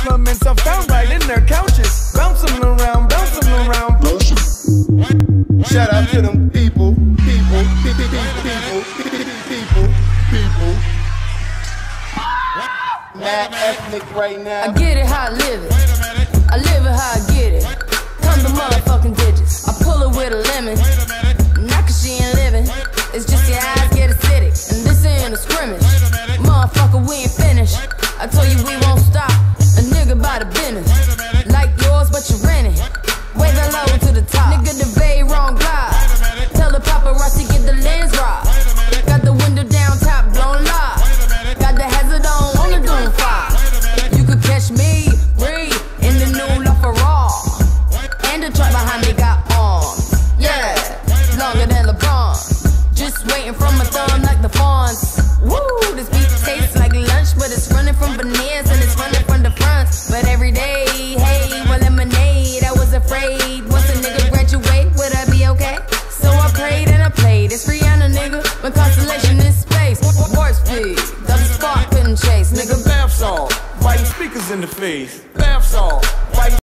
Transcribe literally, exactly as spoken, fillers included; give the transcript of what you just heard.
compliments I found right in their couches. Bouncing around, bouncing around. Shout out to them people, people, people, people, people, people. Mad ethnic right now. I get it how I live it. I live it how I get it. Come the motherfucking digits. I pull it with a lemon. Not cause she ain't living. It's just your eyes get acidic. And this ain't a scrimmage. Motherfucker, we ain't finished. I told you we won't stop. A nigga by the business. Like yours, but you rent it. Way the low to the top. Nigga, the bay wrong glide. Tell the paparazzi get the lens right. Got the window down, top blown live. Got the hazard on, on the doom fire. You could catch me, breathe, in the new LaFerrari. And the truck behind me got arms. Yeah, longer than LeBron. Just waiting from my thumb like the fawns. Woo, this beat tastes like lunch, but it's running from veneers and it's running from the fronts. But every day, hey, well, lemonade, I was afraid. Once a nigga graduate, would I be okay? So I prayed and I played. It's Rihanna, nigga, when constellation in space. Warp speed, double spark couldn't chase, nigga. Nigga, bath salt, biting speakers in the face. Bath salt, biting